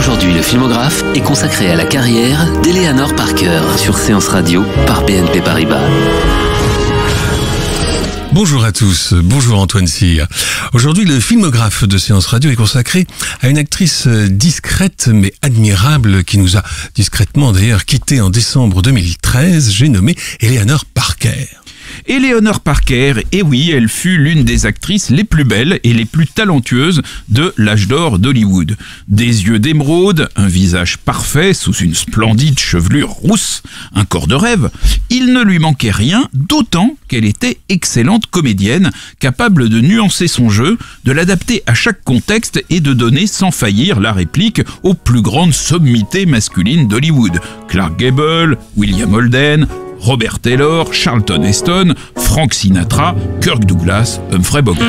Aujourd'hui, le filmographe est consacré à la carrière d'Eleanor Parker sur Séance Radio par BNP Paribas. Bonjour à tous, bonjour Antoine Cyr. Aujourd'hui, le filmographe de Séance Radio est consacré à une actrice discrète mais admirable qui nous a discrètement d'ailleurs quitté en décembre 2013, j'ai nommé Eleanor Parker. Eleanor Parker, et oui, elle fut l'une des actrices les plus belles et les plus talentueuses de l'âge d'or d'Hollywood. Des yeux d'émeraude, un visage parfait sous une splendide chevelure rousse, un corps de rêve. Il ne lui manquait rien, d'autant qu'elle était excellente comédienne, capable de nuancer son jeu, de l'adapter à chaque contexte et de donner sans faillir la réplique aux plus grandes sommités masculines d'Hollywood. Clark Gable, William Holden, Robert Taylor, Charlton Heston, Frank Sinatra, Kirk Douglas, Humphrey Bogart.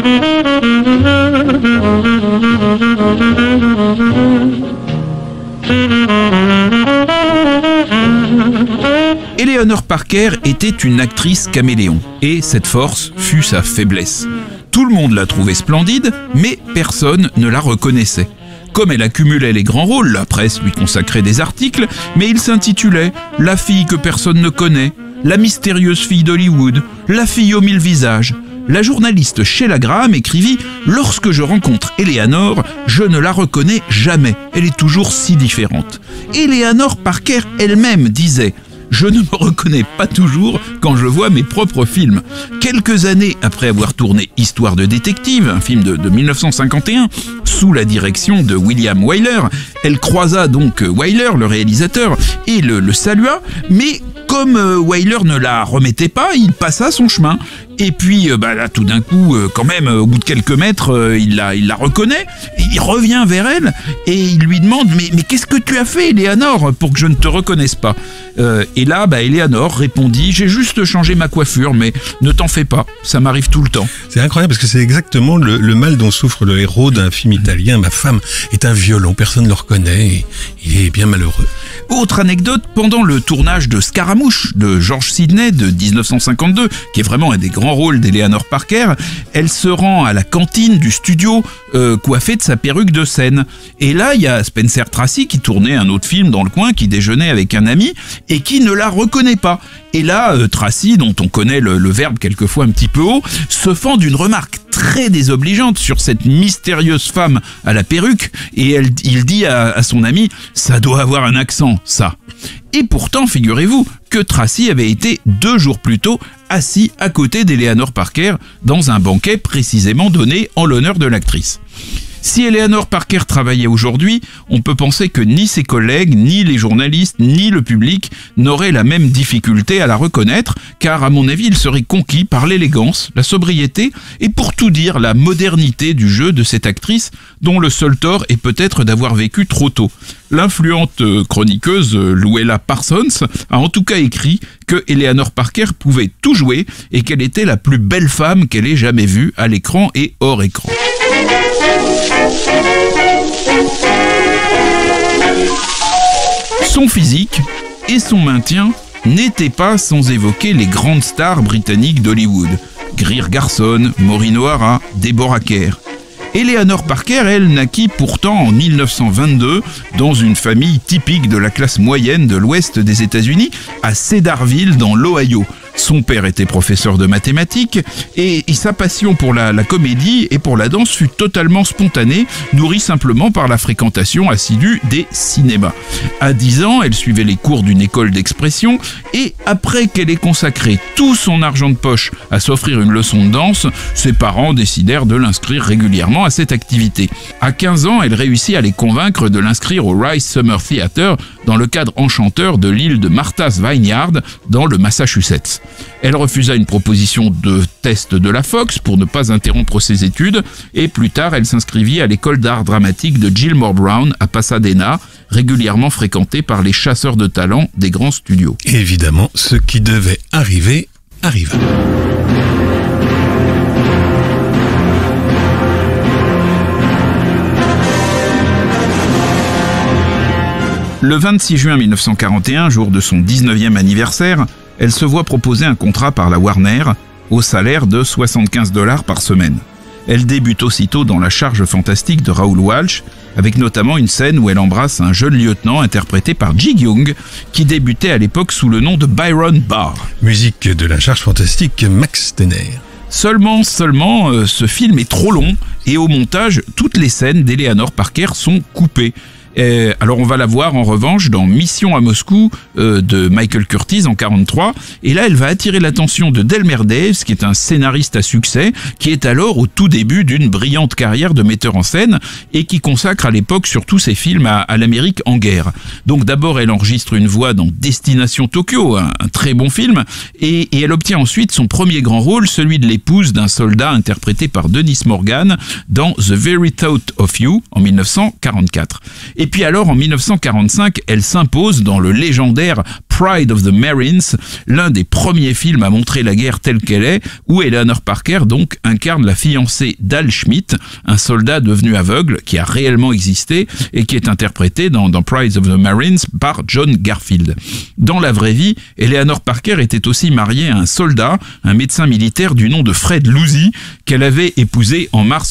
Eleanor Parker était une actrice caméléon, et cette force fut sa faiblesse. Tout le monde la trouvait splendide, mais personne ne la reconnaissait. Comme elle accumulait les grands rôles, la presse lui consacrait des articles, mais il s'intitulait « La fille que personne ne connaît »,« La mystérieuse fille d'Hollywood »,« La fille aux 1000 visages ». La journaliste Sheila Graham écrivit « Lorsque je rencontre Eleanor, je ne la reconnais jamais. Elle est toujours si différente. » Eleanor Parker elle-même disait « Je ne me reconnais pas toujours quand je vois mes propres films. » Quelques années après avoir tourné Histoire de détective, un film de 1951, sous la direction de William Wyler, elle croisa donc Wyler, le réalisateur, et le salua, mais comme Wyler ne la remettait pas, il passa son chemin. Et puis là, tout d'un coup, quand même, au bout de quelques mètres, il la reconnaît, il revient vers elle et il lui demande « Mais qu'est-ce que tu as fait, Eleanor, pour que je ne te reconnaisse pas ?» Et là, Eleanor répondit « J'ai juste changé ma coiffure, mais ne t'en fais pas, ça m'arrive tout le temps. » C'est incroyable parce que c'est exactement le mal dont souffre le héros d'un film italien. Ma femme est un violon, personne ne le reconnaît et il est bien malheureux. Autre anecdote, pendant le tournage de Scaramouche de George Sidney de 1952, qui est vraiment un des grands rôles d'Eleanor Parker, elle se rend à la cantine du studio coiffée de sa perruque de scène. Et là, il y a Spencer Tracy qui tournait un autre film dans le coin, qui déjeunait avec un ami et qui ne la reconnaît pas. Et là, Tracy, dont on connaît le verbe quelquefois un petit peu haut, se fend d'une remarque très désobligeante sur cette mystérieuse femme à la perruque et il dit à son ami « Ça doit avoir un accent, ça ». Et pourtant, figurez-vous que Tracy avait été 2 jours plus tôt assis à côté d'Eleanor Parker dans un banquet précisément donné en l'honneur de l'actrice. Si Eleanor Parker travaillait aujourd'hui, on peut penser que ni ses collègues, ni les journalistes, ni le public n'auraient la même difficulté à la reconnaître, car à mon avis, il serait conquis par l'élégance, la sobriété et pour tout dire, la modernité du jeu de cette actrice dont le seul tort est peut-être d'avoir vécu trop tôt. L'influente chroniqueuse Luella Parsons a en tout cas écrit que Eleanor Parker pouvait tout jouer et qu'elle était la plus belle femme qu'elle ait jamais vue à l'écran et hors écran. Son physique et son maintien n'étaient pas sans évoquer les grandes stars britanniques d'Hollywood. Greer Garson, Maureen O'Hara, Deborah Kerr. Eleanor Parker, elle, naquit pourtant en 1922 dans une famille typique de la classe moyenne de l'ouest des États-Unis, à Cedarville, dans l'Ohio. Son père était professeur de mathématiques et sa passion pour la comédie et pour la danse fut totalement spontanée, nourrie simplement par la fréquentation assidue des cinémas. À 10 ans, elle suivait les cours d'une école d'expression et après qu'elle ait consacré tout son argent de poche à s'offrir une leçon de danse, ses parents décidèrent de l'inscrire régulièrement à cette activité. À 15 ans, elle réussit à les convaincre de l'inscrire au Rice Summer Theater dans le cadre enchanteur de l'île de Martha's Vineyard dans le Massachusetts. Elle refusa une proposition de test de la Fox pour ne pas interrompre ses études et plus tard elle s'inscrivit à l'école d'art dramatique de Gilmore Brown à Pasadena, régulièrement fréquentée par les chasseurs de talent des grands studios. Et évidemment, ce qui devait arriver, arriva. Le 26 juin 1941, jour de son 19e anniversaire, elle se voit proposer un contrat par la Warner au salaire de $75 par semaine. Elle débute aussitôt dans La charge fantastique de Raoul Walsh. avec notamment une scène où elle embrasse un jeune lieutenant interprété par Ji Kyung, qui débutait à l'époque sous le nom de Byron Barr. Musique de la charge fantastique Max Steiner. Seulement, ce film est trop long et au montage, toutes les scènes d'Eleanor Parker sont coupées. Alors on va la voir en revanche dans Mission à Moscou de Michael Curtiz en 1943, et là elle va attirer l'attention de Delmer Daves, qui est un scénariste à succès, qui est alors au tout début d'une brillante carrière de metteur en scène et qui consacre à l'époque surtout ses films à l'Amérique en guerre. Donc d'abord elle enregistre une voix dans Destination Tokyo, un très bon film, et elle obtient ensuite son premier grand rôle, celui de l'épouse d'un soldat interprété par Dennis Morgan dans The Very Thought of You en 1944. Et puis alors, en 1945, elle s'impose dans le légendaire Pride of the Marines, l'un des premiers films à montrer la guerre telle qu'elle est, où Eleanor Parker donc incarne la fiancée d'Al Schmidt, un soldat devenu aveugle qui a réellement existé et qui est interprété dans Pride of the Marines par John Garfield. Dans la vraie vie, Eleanor Parker était aussi mariée à un soldat, un médecin militaire du nom de Fred Lousy, qu'elle avait épousé en mars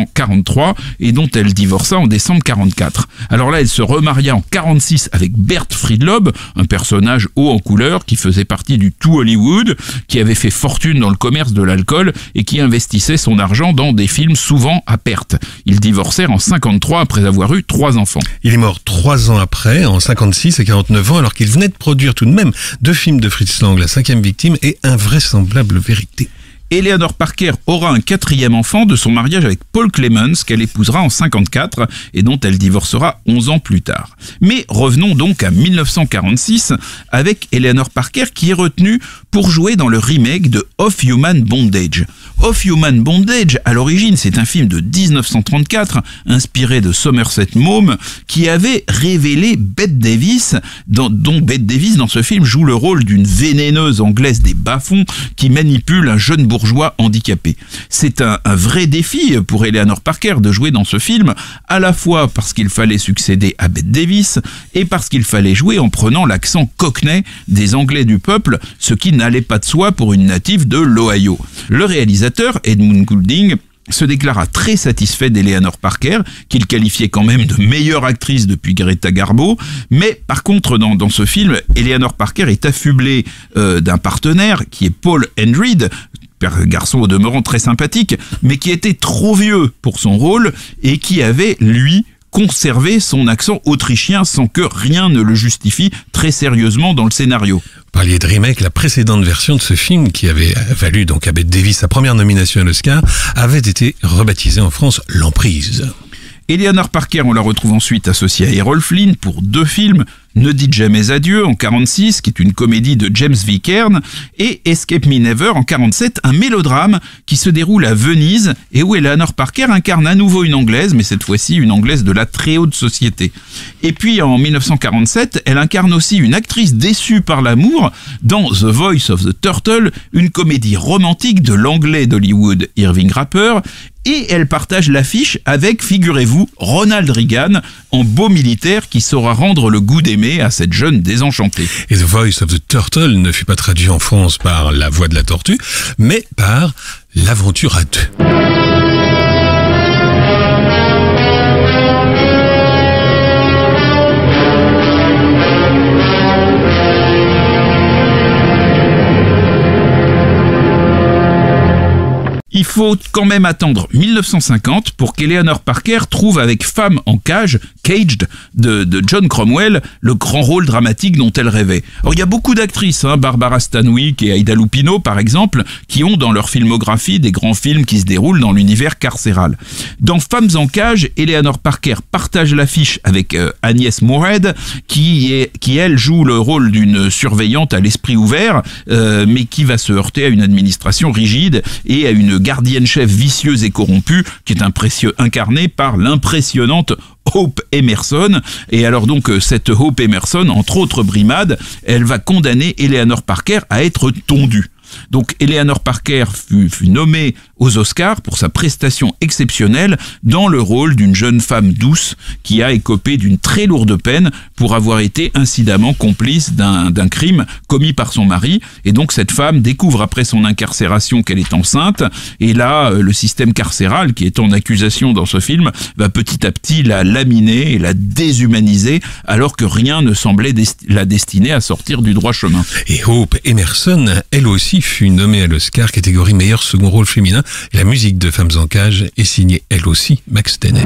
1943 et dont elle divorça en décembre 1944. Alors là, elle se remaria en 1946 avec Bert Friedlob, un personnage haut en couleur qui faisait partie du tout Hollywood, qui avait fait fortune dans le commerce de l'alcool et qui investissait son argent dans des films souvent à perte. Ils divorcèrent en 1953 après avoir eu 3 enfants. Il est mort 3 ans après, en 1956 à 49 ans, alors qu'il venait de produire tout de même 2 films de Fritz Lang, La 5e victime et Invraisemblable vérité. Eleanor Parker aura un 4e enfant de son mariage avec Paul Clemens, qu'elle épousera en 1954 et dont elle divorcera 11 ans plus tard. Mais revenons donc à 1946 avec Eleanor Parker, qui est retenue pour jouer dans le remake de Of Human Bondage. Of Human Bondage, à l'origine, c'est un film de 1934, inspiré de Somerset Maugham, qui avait révélé Bette Davis, dont Bette Davis, dans ce film, joue le rôle d'une vénéneuse anglaise des bas-fonds qui manipule un jeune bourgeois handicapé. C'est un vrai défi pour Eleanor Parker de jouer dans ce film, à la fois parce qu'il fallait succéder à Bette Davis et parce qu'il fallait jouer en prenant l'accent cockney des Anglais du peuple, ce qui n'allait pas de soi pour une native de l'Ohio. Le réalisateur, Edmund Goulding, se déclara très satisfait d'Eleanor Parker, qu'il qualifiait quand même de meilleure actrice depuis Greta Garbo, mais par contre dans ce film, Eleanor Parker est affublée d'un partenaire qui est Paul Hendrid, garçon au demeurant très sympathique, mais qui était trop vieux pour son rôle et qui avait, lui, conservé son accent autrichien sans que rien ne le justifie très sérieusement dans le scénario. Vous parliez de remake, la précédente version de ce film, qui avait valu donc à Bette Davis sa première nomination à l'Oscar, avait été rebaptisée en France L'Emprise. Eleanor Parker, on la retrouve ensuite associée à Errol Flynn pour 2 films, Ne dites jamais adieu en 1946, qui est une comédie de James Vickern, et Escape Me Never en 1947, un mélodrame qui se déroule à Venise et où Eleanor Parker incarne à nouveau une Anglaise, mais cette fois-ci une Anglaise de la très haute société. Et puis en 1947, elle incarne aussi une actrice déçue par l'amour dans The Voice of the Turtle, une comédie romantique de l'anglais d'Hollywood Irving Rapper, et elle partage l'affiche avec, figurez-vous, Ronald Reagan, en beau militaire qui saura rendre le goût d'aimer à cette jeune désenchantée. Et The Voice of the Turtle ne fut pas traduit en France par La Voix de la Tortue, mais par L'Aventure à 2. Il faut quand même attendre 1950 pour qu'Eleanor Parker trouve avec Femme en cage, Caged, de John Cromwell, le grand rôle dramatique dont elle rêvait. Alors il y a beaucoup d'actrices, Barbara Stanwyck et Aida Lupino par exemple, qui ont dans leur filmographie des grands films qui se déroulent dans l'univers carcéral. Dans Femmes en cage, Eleanor Parker partage l'affiche avec Agnès Moorhead, qui elle joue le rôle d'une surveillante à l'esprit ouvert, mais qui va se heurter à une administration rigide et à une gardienne-chef vicieuse et corrompue, qui est incarnée par l'impressionnante Hope Emerson. Et alors donc cette Hope Emerson, entre autres brimades, elle va condamner Eleanor Parker à être tondue. Donc Eleanor Parker fut nommée aux Oscars pour sa prestation exceptionnelle dans le rôle d'une jeune femme douce qui a écopé d'une très lourde peine pour avoir été incidemment complice d'un crime commis par son mari. Et donc cette femme découvre après son incarcération qu'elle est enceinte, et là le système carcéral qui est en accusation dans ce film va petit à petit la laminer et la déshumaniser, alors que rien ne semblait la destiner à sortir du droit chemin. Et Hope Emerson, elle aussi, fut nommée à l'Oscar catégorie meilleur second rôle féminin. Et la musique de Femmes en cage est signée elle aussi Max Dennett.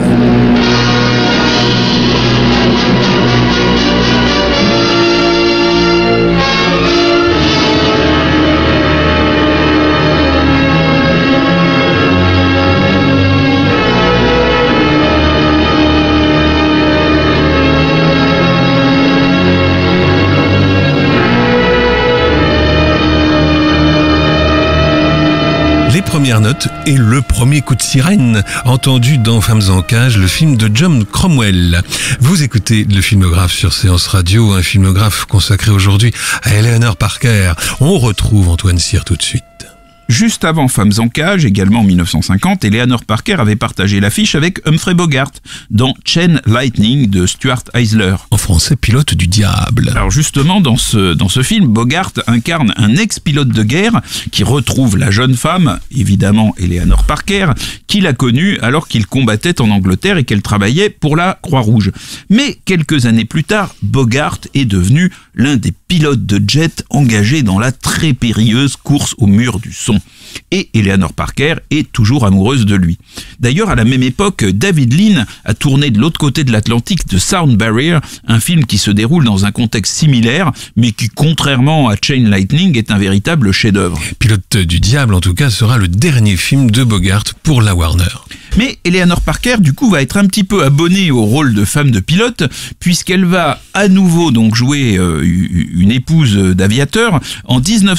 Les premières notes et le premier coup de sirène entendu dans Femmes en cage, le film de John Cromwell. Vous écoutez le Filmographe sur Séance Radio, un filmographe consacré aujourd'hui à Eleanor Parker. On retrouve Antoine Cyr tout de suite. Juste avant Femmes en cage, également en 1950, Eleanor Parker avait partagé l'affiche avec Humphrey Bogart dans Chain Lightning de Stuart Eisler. En français, Pilote du diable. Alors justement, dans ce film, Bogart incarne un ex-pilote de guerre qui retrouve la jeune femme, évidemment Eleanor Parker, qu'il a connue alors qu'il combattait en Angleterre et qu'elle travaillait pour la Croix-Rouge. Mais quelques années plus tard, Bogart est devenu l'un des pilotes de jet engagés dans la très périlleuse course au mur du son. Et Eleanor Parker est toujours amoureuse de lui. D'ailleurs, à la même époque, David Lean a tourné de l'autre côté de l'Atlantique The Sound Barrier, un film qui se déroule dans un contexte similaire, mais qui, contrairement à Chain Lightning, est un véritable chef-d'œuvre. Pilote du diable, en tout cas, sera le dernier film de Bogart pour la Warner. Mais Eleanor Parker, du coup, va être un petit peu abonnée au rôle de femme de pilote, puisqu'elle va à nouveau donc jouer une épouse d'aviateur en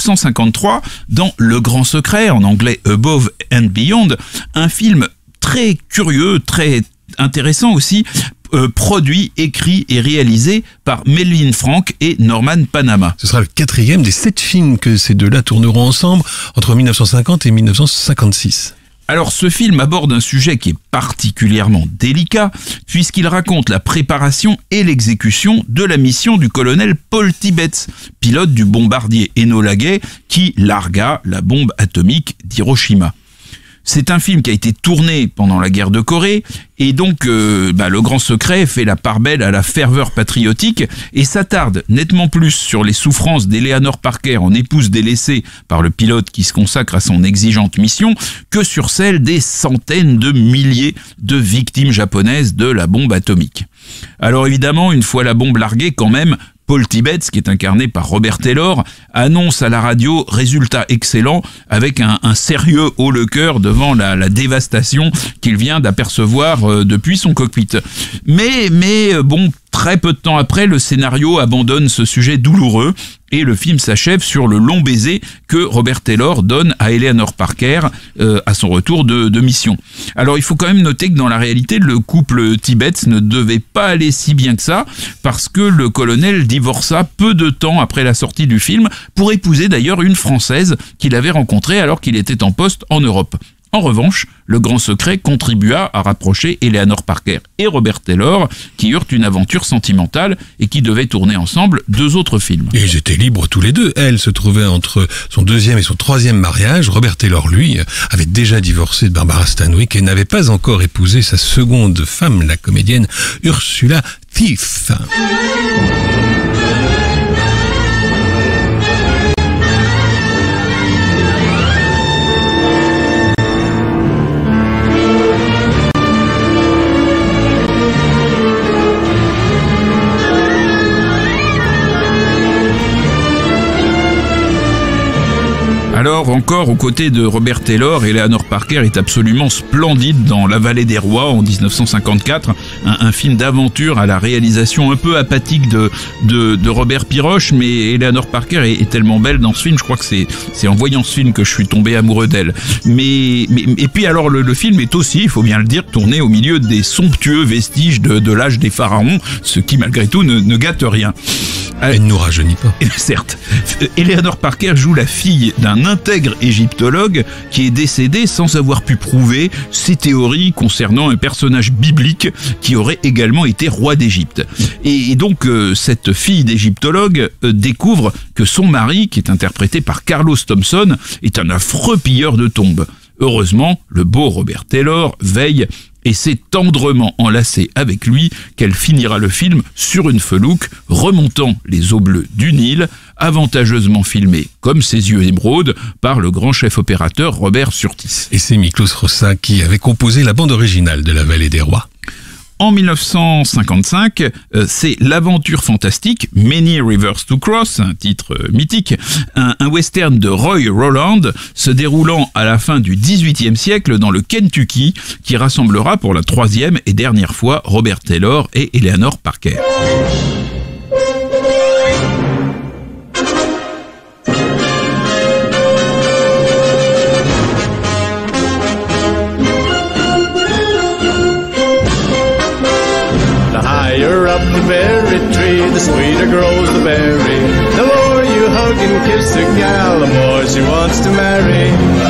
1953 dans Le Grand Secret, en anglais Above and Beyond, un film très curieux, très intéressant aussi, produit, écrit et réalisé par Melvin Frank et Norman Panama. Ce sera le 4e des 7 films que ces deux-là tourneront ensemble entre 1950 et 1956. Alors ce film aborde un sujet qui est particulièrement délicat puisqu'il raconte la préparation et l'exécution de la mission du colonel Paul Tibbets, pilote du bombardier Enola Gay qui largua la bombe atomique d'Hiroshima. C'est un film qui a été tourné pendant la guerre de Corée et donc Le Grand Secret fait la part belle à la ferveur patriotique et s'attarde nettement plus sur les souffrances d'Eleanor Parker en épouse délaissée par le pilote qui se consacre à son exigeante mission que sur celle des centaines de milliers de victimes japonaises de la bombe atomique. Alors évidemment, une fois la bombe larguée, quand même, Paul Tibbets, qui est incarné par Robert Taylor, annonce à la radio résultat excellent avec un sérieux haut le cœur devant la dévastation qu'il vient d'apercevoir depuis son cockpit. Mais bon, très peu de temps après, le scénario abandonne ce sujet douloureux et le film s'achève sur le long baiser que Robert Taylor donne à Eleanor Parker à son retour de mission. Alors il faut quand même noter que dans la réalité, le couple Tibbets ne devait pas aller si bien que ça parce que le colonel divorça peu de temps après la sortie du film pour épouser d'ailleurs une Française qu'il avait rencontrée alors qu'il était en poste en Europe. En revanche, Le Grand Secret contribua à rapprocher Eleanor Parker et Robert Taylor, qui eurent une aventure sentimentale et qui devaient tourner ensemble 2 autres films. Et ils étaient libres tous les deux. Elle se trouvait entre son 2e et son 3e mariage. Robert Taylor, lui, avait déjà divorcé de Barbara Stanwyck et n'avait pas encore épousé sa seconde femme, la comédienne Ursula Thief. Alors, encore aux côtés de Robert Taylor, Eleanor Parker est absolument splendide dans La Vallée des Rois en 1954, un film d'aventure à la réalisation un peu apathique de Robert Piroche, mais Eleanor Parker est tellement belle dans ce film, je crois que c'est en voyant ce film que je suis tombé amoureux d'elle. Et puis alors le film est aussi, il faut bien le dire, tourné au milieu des somptueux vestiges de l'âge des pharaons, ce qui malgré tout ne gâte rien. Elle ne nous rajeunit pas. Certes, Eleanor Parker joue la fille d'un intègre égyptologue qui est décédé sans avoir pu prouver ses théories concernant un personnage biblique qui aurait également été roi d'Égypte. Et donc, cette fille d'égyptologue découvre que son mari, qui est interprété par Carlos Thompson, est un affreux pilleur de tombes. Heureusement, le beau Robert Taylor veille et s'est tendrement enlacée avec lui qu'elle finira le film sur une felouque remontant les eaux bleues du Nil, avantageusement filmé comme ses yeux émeraudes par le grand chef opérateur Robert Surtees. Et c'est Miklos Rozsa qui avait composé la bande originale de La Vallée des Rois. En 1955, c'est l'aventure fantastique Many Rivers to Cross, un titre mythique, un western de Roy Rowland se déroulant à la fin du XVIIIe siècle dans le Kentucky, qui rassemblera pour la 3e et dernière fois Robert Taylor et Eleanor Parker. Higher up the berry tree, the sweeter grows the berry. The more you hug and kiss a gal, the more she wants to marry.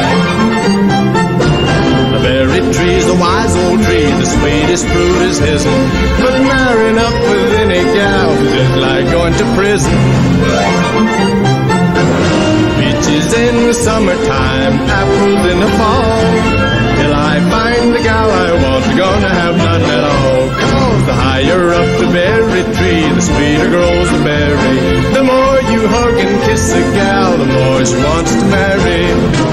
The berry tree's a wise old tree, the sweetest fruit is his'n. But marrying up with any gal is like going to prison. Peaches in the summertime, apples in the fall. Till I find the gal I want, gonna have none at all. 'Cause the higher up the berry tree, the sweeter grows the berry. The more you hug and kiss a gal, the more she wants to marry.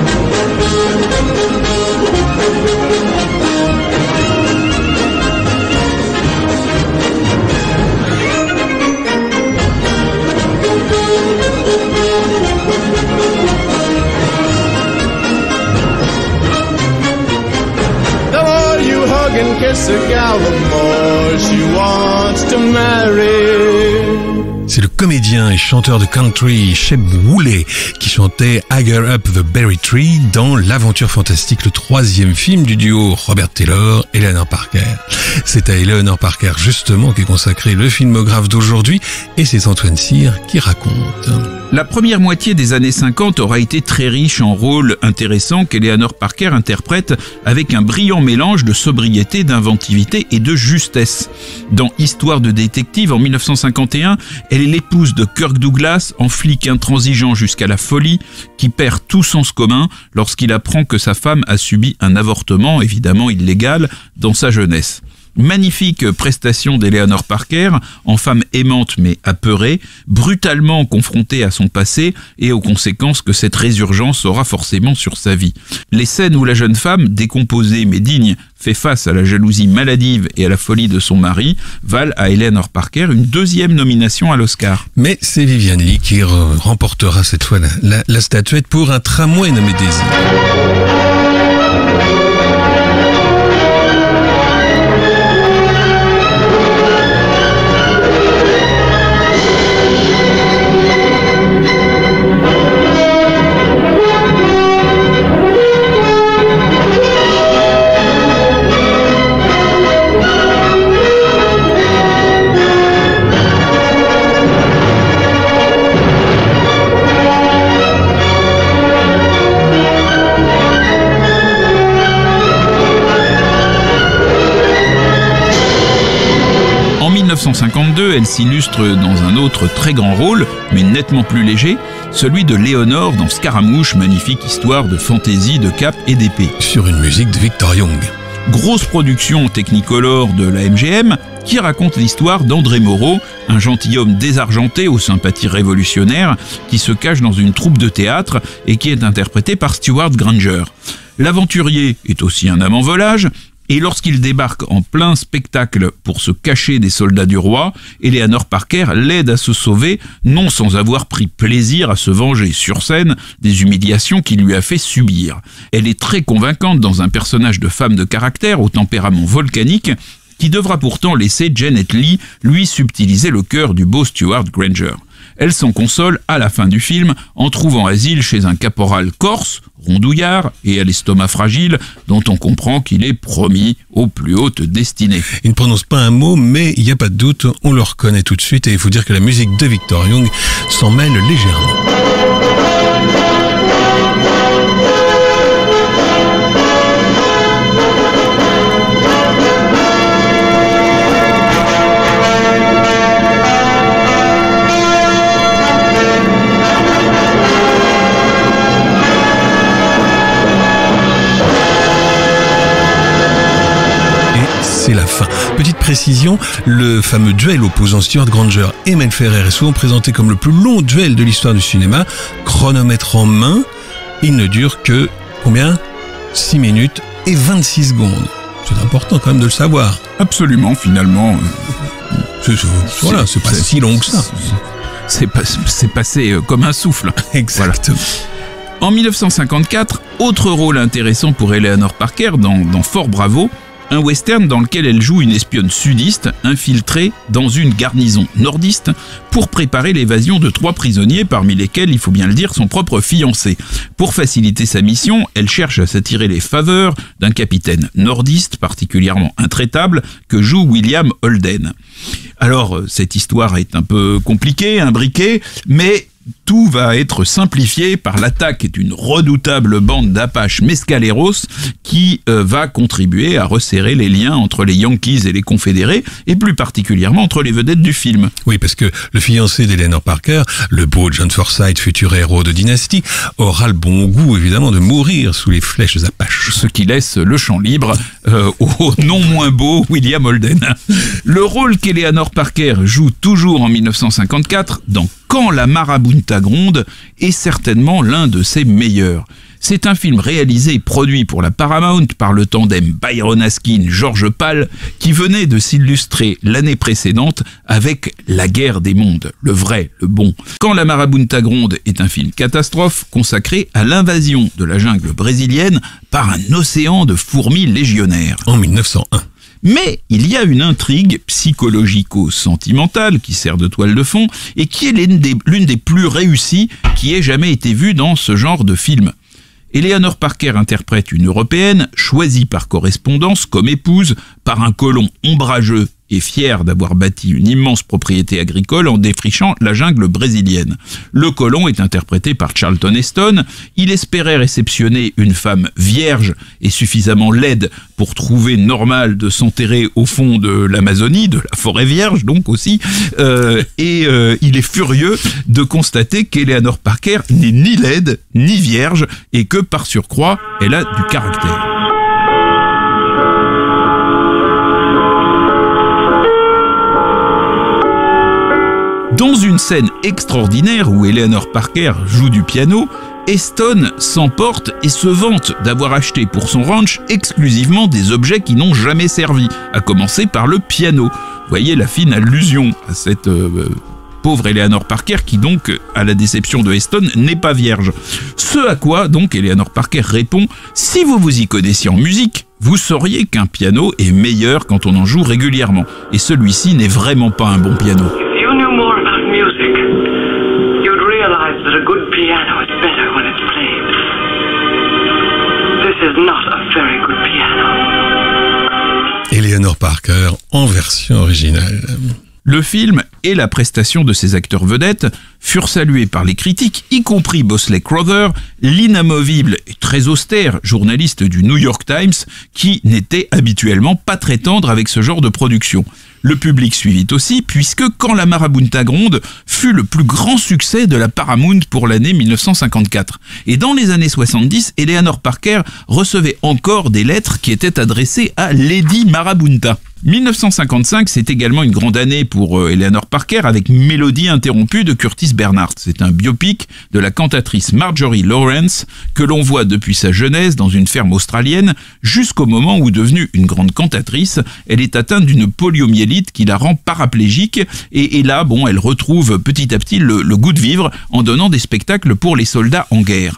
And kiss a gal, the more she wants to marry. C'est le comédien et chanteur de country Sheb Wooley qui chantait Higher Up the Berry Tree dans L'Aventure Fantastique, le 3e film du duo Robert Taylor et Eleanor Parker. C'est à Eleanor Parker justement qu'est consacré le filmographe d'aujourd'hui et c'est Antoine Cyr qui raconte. La première moitié des années 50 aura été très riche en rôles intéressants qu'Eleanor Parker interprète avec un brillant mélange de sobriété, d'inventivité et de justesse. Dans Histoire de détective en 1951, elle est l'épouse de Kirk Douglas, en flic intransigeant jusqu'à la folie, qui perd tout sens commun lorsqu'il apprend que sa femme a subi un avortement, évidemment illégal, dans sa jeunesse. Magnifique prestation d'Eleanor Parker, en femme aimante mais apeurée, brutalement confrontée à son passé et aux conséquences que cette résurgence aura forcément sur sa vie. Les scènes où la jeune femme, décomposée mais digne, fait face à la jalousie maladive et à la folie de son mari, valent à Eleanor Parker une 2e nomination à l'Oscar. Mais c'est Viviane Lee qui remportera cette fois la statuette pour Un tramway nommé Désir. En 1952, elle s'illustre dans un autre très grand rôle, mais nettement plus léger, celui de Léonore dans Scaramouche, magnifique histoire de fantaisie, de cap et d'épée. Sur une musique de Victor Young. Grosse production technicolor de la MGM qui raconte l'histoire d'André Moreau, un gentilhomme désargenté aux sympathies révolutionnaires qui se cache dans une troupe de théâtre et qui est interprété par Stewart Granger. L'aventurier est aussi un amant volage, et lorsqu'il débarque en plein spectacle pour se cacher des soldats du roi, Eleanor Parker l'aide à se sauver, non sans avoir pris plaisir à se venger sur scène des humiliations qu'il lui a fait subir. Elle est très convaincante dans un personnage de femme de caractère au tempérament volcanique, qui devra pourtant laisser Janet Leigh lui subtiliser le cœur du beau Stewart Granger. Elle s'en console à la fin du film en trouvant asile chez un caporal corse, rondouillard et à l'estomac fragile, dont on comprend qu'il est promis aux plus hautes destinées. Il ne prononce pas un mot, mais il n'y a pas de doute, on le reconnaît tout de suite, et il faut dire que la musique de Victor Young s'en mêle légèrement. C'est la fin. Petite précision, le fameux duel opposant Stuart Granger et Mel Ferrer est souvent présenté comme le plus long duel de l'histoire du cinéma. Chronomètre en main, il ne dure que, combien ? 6 minutes et 26 secondes. C'est important quand même de le savoir. Absolument, finalement. Voilà, c'est pas si long que ça. C'est passé comme un souffle. Exactement. Voilà. En 1954, autre rôle intéressant pour Eleanor Parker dans Fort Bravo, un western dans lequel elle joue une espionne sudiste infiltrée dans une garnison nordiste pour préparer l'évasion de 3 prisonniers, parmi lesquels, il faut bien le dire, son propre fiancé. Pour faciliter sa mission, elle cherche à s'attirer les faveurs d'un capitaine nordiste particulièrement intraitable que joue William Holden. Alors, cette histoire est un peu compliquée, imbriquée, mais tout va être simplifié par l'attaque d'une redoutable bande d'Apaches mescaleros qui va contribuer à resserrer les liens entre les Yankees et les Confédérés, et plus particulièrement entre les vedettes du film. Oui, parce que le fiancé d'Eleanor Parker, le beau John Forsythe, futur héros de Dynasty, aura le bon goût, évidemment, de mourir sous les flèches Apaches. Ce qui laisse le champ libre au non moins beau William Holden. Le rôle qu'Eleanor Parker joue toujours en 1954 dans Quand la marabunta gronde est certainement l'un de ses meilleurs. C'est un film réalisé et produit pour la Paramount par le tandem Byron Askin-George Pal qui venait de s'illustrer l'année précédente avec La guerre des mondes, le vrai, le bon. Quand la marabunta gronde est un film catastrophe consacré à l'invasion de la jungle brésilienne par un océan de fourmis légionnaires. En 1901. Mais il y a une intrigue psychologico-sentimentale qui sert de toile de fond et qui est l'une des plus réussies qui ait jamais été vue dans ce genre de film. Eleanor Parker interprète une Européenne choisie par correspondance comme épouse par un colon ombrageux et fier d'avoir bâti une immense propriété agricole en défrichant la jungle brésilienne. Le colon est interprété par Charlton Heston. Il espérait réceptionner une femme vierge et suffisamment laide pour trouver normal de s'enterrer au fond de l'Amazonie, de la forêt vierge donc aussi, il est furieux de constater qu'Eleanor Parker n'est ni laide ni vierge et que par surcroît, elle a du caractère. Dans une scène extraordinaire où Eleanor Parker joue du piano, Heston s'emporte et se vante d'avoir acheté pour son ranch exclusivement des objets qui n'ont jamais servi, à commencer par le piano. Voyez la fine allusion à cette pauvre Eleanor Parker qui donc, à la déception de Heston, n'est pas vierge. Ce à quoi donc Eleanor Parker répond « Si vous vous y connaissiez en musique, vous sauriez qu'un piano est meilleur quand on en joue régulièrement. Et celui-ci n'est vraiment pas un bon piano. » Music, you'd realize that a good piano is better when it's played. This is not a very good piano. Eleanor Parker en version originale. Le film et la prestation de ses acteurs vedettes furent salués par les critiques, y compris Bosley Crowther, l'inamovible et très austère journaliste du New York Times, qui n'était habituellement pas très tendre avec ce genre de production. Le public suivit aussi, puisque Quand la marabunta gronde fut le plus grand succès de la Paramount pour l'année 1954. Et dans les années 70, Eleanor Parker recevait encore des lettres qui étaient adressées à Lady Marabunta. 1955, c'est également une grande année pour Eleanor Parker avec Mélodie interrompue de Curtis Bernhardt. C'est un biopic de la cantatrice Marjorie Lawrence que l'on voit depuis sa jeunesse dans une ferme australienne jusqu'au moment où, devenue une grande cantatrice, elle est atteinte d'une poliomyélite qui la rend paraplégique et là, elle retrouve petit à petit le goût de vivre en donnant des spectacles pour les soldats en guerre.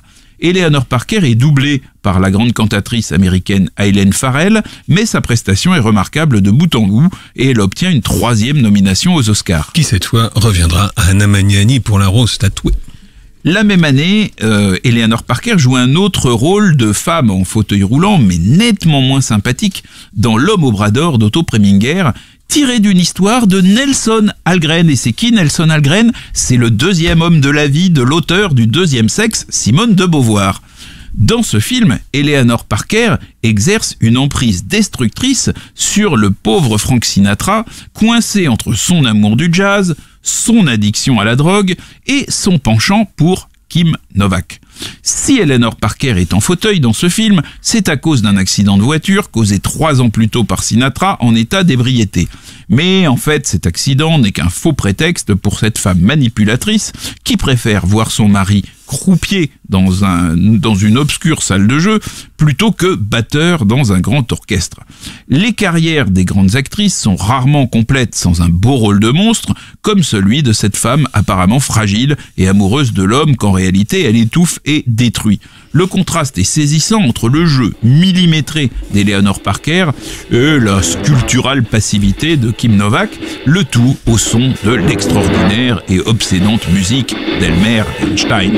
Eleanor Parker est doublée par la grande cantatrice américaine Eileen Farrell, mais sa prestation est remarquable de bout en bout et elle obtient une 3e nomination aux Oscars. Qui cette fois reviendra à Anna Magnani pour la rose tatouée. La même année, Eleanor Parker joue un autre rôle de femme en fauteuil roulant, mais nettement moins sympathique, dans L'homme au bras d'or d'Otto Preminger, tiré d'une histoire de Nelson Algren. Et c'est qui Nelson Algren? C'est le 2e homme de la vie de l'auteur du 2e sexe, Simone de Beauvoir. Dans ce film, Eleanor Parker exerce une emprise destructrice sur le pauvre Frank Sinatra, coincé entre son amour du jazz, son addiction à la drogue et son penchant pour Kim Novak. Si Eleanor Parker est en fauteuil dans ce film, c'est à cause d'un accident de voiture causé 3 ans plus tôt par Sinatra en état d'ébriété. Mais en fait, cet accident n'est qu'un faux prétexte pour cette femme manipulatrice qui préfère voir son mari croupier dans une obscure salle de jeu plutôt que batteur dans un grand orchestre. Les carrières des grandes actrices sont rarement complètes sans un beau rôle de monstre, comme celui de cette femme apparemment fragile et amoureuse de l'homme qu'en réalité elle étouffe et détruit. Le contraste est saisissant entre le jeu millimétré d'Eleanor Parker et la sculpturale passivité de Kim Novak, le tout au son de l'extraordinaire et obsédante musique d'Elmer Bernstein.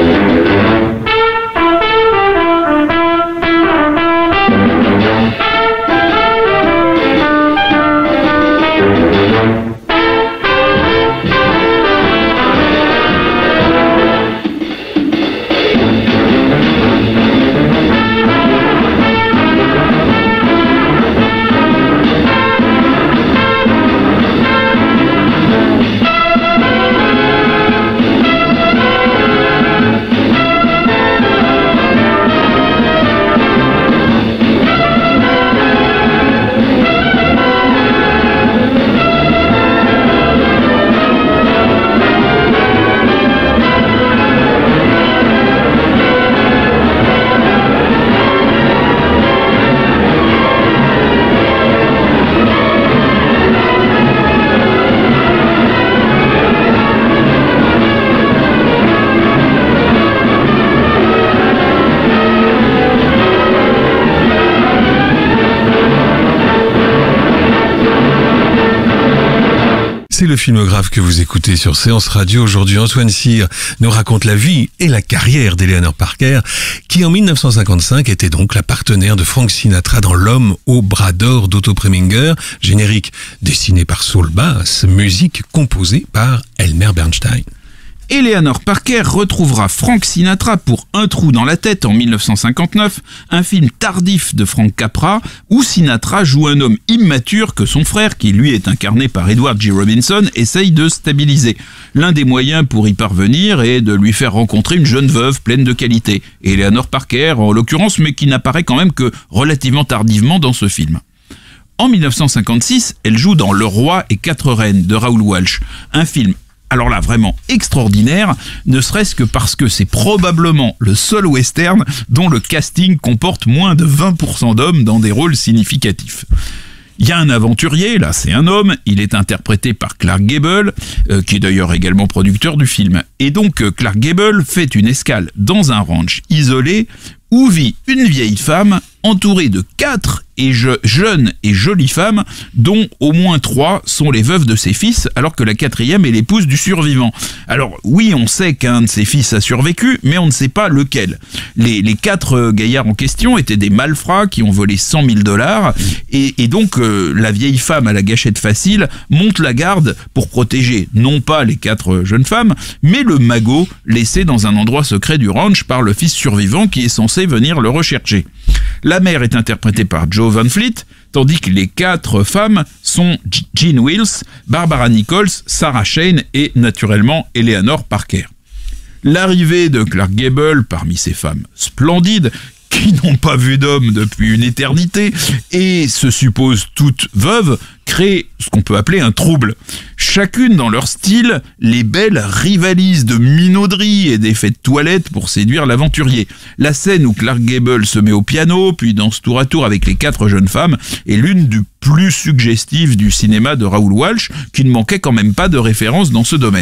C'est le filmographe que vous écoutez sur Séance Radio. Aujourd'hui, Antoine Cyr nous raconte la vie et la carrière d'Eleanor Parker, qui en 1955 était donc la partenaire de Frank Sinatra dans L'homme au bras d'or d'Otto Preminger, générique dessiné par Saul Bass, musique composée par Elmer Bernstein. Eleanor Parker retrouvera Frank Sinatra pour Un trou dans la tête en 1959, un film tardif de Frank Capra où Sinatra joue un homme immature que son frère, qui lui est incarné par Edward G. Robinson, essaye de stabiliser. L'un des moyens pour y parvenir est de lui faire rencontrer une jeune veuve pleine de qualité, Eleanor Parker en l'occurrence, mais qui n'apparaît quand même que relativement tardivement dans ce film. En 1956, elle joue dans Le Roi et 4 reines de Raoul Walsh, un film alors là vraiment extraordinaire, ne serait-ce que parce que c'est probablement le seul western dont le casting comporte moins de 20% d'hommes dans des rôles significatifs. Il y a un aventurier, là c'est un homme, il est interprété par Clark Gable, qui est d'ailleurs également producteur du film. Et donc Clark Gable fait une escale dans un ranch isolé où vit une vieille femme entourée de 4 jeunes et jolies femmes, dont au moins 3 sont les veuves de ses fils, alors que la 4e est l'épouse du survivant. Alors oui, on sait qu'un de ses fils a survécu, mais on ne sait pas lequel. Les 4 gaillards en question étaient des malfrats qui ont volé $100 000, et donc la vieille femme à la gâchette facile monte la garde pour protéger non pas les 4 jeunes femmes, mais le magot laissé dans un endroit secret du ranch par le fils survivant qui est censé venir le rechercher. La mère est interprétée par Jo Van Fleet, tandis que les 4 femmes sont Jean Wills, Barbara Nichols, Sarah Shane et naturellement Eleanor Parker. L'arrivée de Clark Gable parmi ces femmes splendides, qui n'ont pas vu d'homme depuis une éternité et se supposent toutes veuves, crée ce qu'on peut appeler un trouble. Chacune dans leur style, les belles rivalisent de minauderies et d'effets de toilette pour séduire l'aventurier. La scène où Clark Gable se met au piano, puis danse tour à tour avec les 4 jeunes femmes, est l'une des plus suggestives du cinéma de Raoul Walsh, qui ne manquait quand même pas de références dans ce domaine.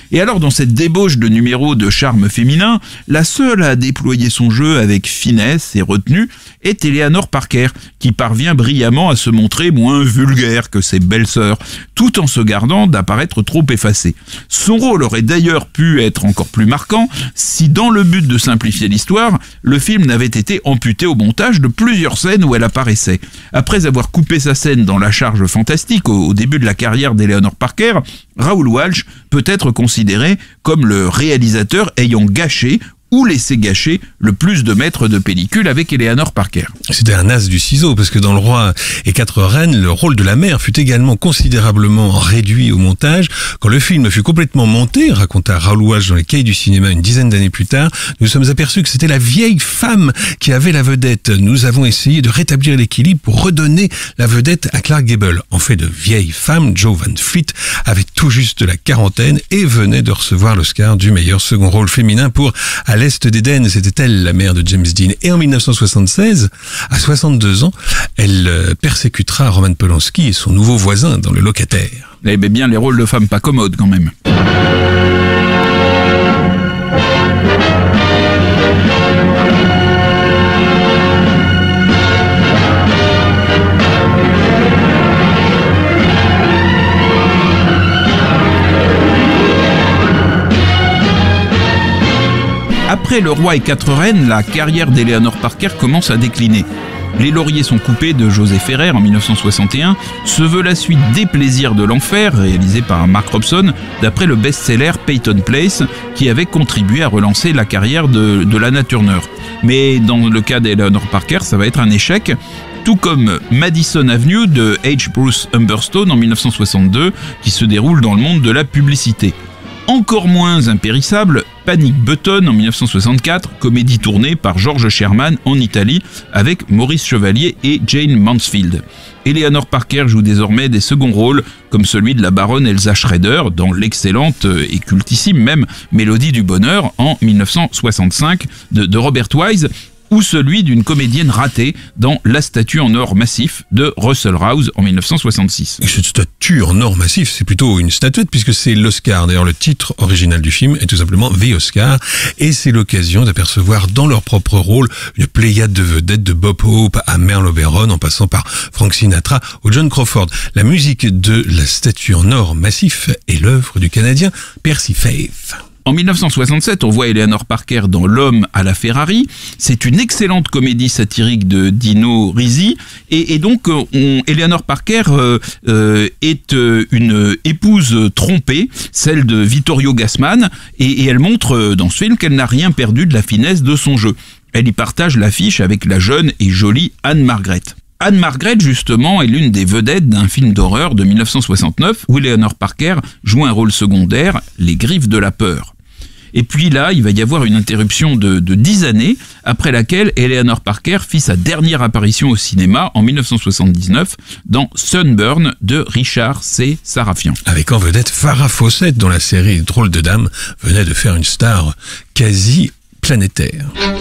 Et alors, dans cette débauche de numéros de charme féminin, la seule à déployer son jeu avec finesse et retenue est Eleanor Parker, qui parvient brillamment à se montrer moins vulgaire que ses belles-sœurs, tout en se gardant d'apparaître trop effacée. Son rôle aurait d'ailleurs pu être encore plus marquant si, dans le but de simplifier l'histoire, le film n'avait été amputé au montage de plusieurs scènes où elle apparaissait. Après avoir coupé sa scène dans La Charge fantastique au début de la carrière d'Eleanor Parker, Raoul Walsh peut être considéré comme le réalisateur ayant gâché ou laisser gâcher le plus de mètres de pellicule avec Eleanor Parker. C'était un as du ciseau, parce que dans Le Roi et 4 reines, le rôle de la mère fut également considérablement réduit au montage. Quand le film fut complètement monté, raconta Raoul Walsh dans les Cahiers du cinéma une dizaine d'années plus tard, nous sommes aperçus que c'était la vieille femme qui avait la vedette. Nous avons essayé de rétablir l'équilibre pour redonner la vedette à Clark Gable. En fait de vieille femme, Jo Van Fleet avait tout juste la quarantaine et venait de recevoir l'Oscar du meilleur second rôle féminin pour À l'Est d'Éden. C'était elle, la mère de James Dean. Et en 1976, à 62 ans, elle persécutera Roman Polanski et son nouveau voisin dans Le Locataire. Elle aimait bien les rôles de femmes pas commodes quand même. Après Le Roi et 4 reines, la carrière d'Eleanor Parker commence à décliner. Les lauriers sont coupés de José Ferrer en 1961 se veut la suite des Plaisirs de l'enfer, réalisé par Mark Robson, d'après le best-seller Peyton Place, qui avait contribué à relancer la carrière de Lana Turner. Mais dans le cas d'Eleanor Parker, ça va être un échec, tout comme Madison Avenue de H. Bruce Humberstone en 1962, qui se déroule dans le monde de la publicité. Encore moins impérissable, Panic Button en 1964, comédie tournée par George Sherman en Italie avec Maurice Chevalier et Jane Mansfield. Eleanor Parker joue désormais des seconds rôles, comme celui de la baronne Elsa Schrader dans l'excellente et cultissime même Mélodie du Bonheur en 1965 de Robert Wise, ou celui d'une comédienne ratée dans La statue en or massif de Russell Rouse en 1966. Et cette statue en or massif, c'est plutôt une statuette puisque c'est l'Oscar. D'ailleurs, le titre original du film est tout simplement The Oscar, et c'est l'occasion d'apercevoir dans leur propre rôle une pléiade de vedettes, de Bob Hope à Merle Oberon en passant par Frank Sinatra ou John Crawford. La musique de La statue en or massif est l'œuvre du Canadien Percy Faith. En 1967, on voit Eleanor Parker dans L'homme à la Ferrari. C'est une excellente comédie satirique de Dino Risi. Et donc, Eleanor Parker est une épouse trompée, celle de Vittorio Gassman. Et elle montre dans ce film qu'elle n'a rien perdu de la finesse de son jeu. Elle y partage l'affiche avec la jeune et jolie Anne-Margret. Anne-Margret, justement, est l'une des vedettes d'un film d'horreur de 1969 où Eleanor Parker joue un rôle secondaire, Les Griffes de la peur. Et puis là, il va y avoir une interruption de 10 années, après laquelle Eleanor Parker fit sa dernière apparition au cinéma en 1979 dans Sunburn de Richard C. Sarafian. Avec en vedette Farrah Fawcett, dont la série Drôle de Dame venait de faire une star quasi planétaire.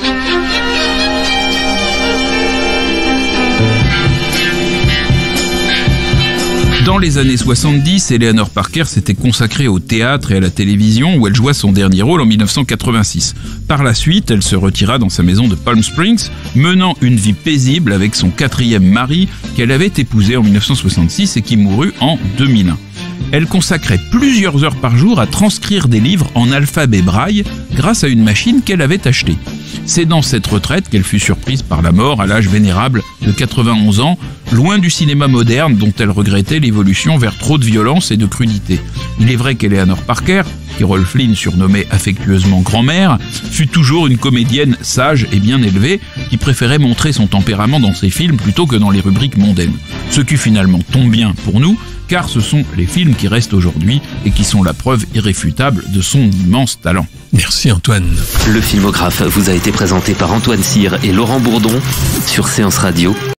Dans les années 70, Eleanor Parker s'était consacrée au théâtre et à la télévision où elle joua son dernier rôle en 1986. Par la suite, elle se retira dans sa maison de Palm Springs, menant une vie paisible avec son 4e mari qu'elle avait épousé en 1966 et qui mourut en 2001. Elle consacrait plusieurs heures par jour à transcrire des livres en alphabet braille grâce à une machine qu'elle avait achetée. C'est dans cette retraite qu'elle fut surprise par la mort à l'âge vénérable de 91 ans, loin du cinéma moderne dont elle regrettait l'évolution vers trop de violence et de crudité. Il est vrai qu'Eleanor Parker, qu'Errol Flynn surnommait affectueusement grand-mère, fut toujours une comédienne sage et bien élevée qui préférait montrer son tempérament dans ses films plutôt que dans les rubriques mondaines. Ce qui finalement tombe bien pour nous, car ce sont les films qui restent aujourd'hui et qui sont la preuve irréfutable de son immense talent. Merci Antoine. Le filmographe vous a été présenté par Antoine Cyr et Laurent Bourdon sur Séance Radio.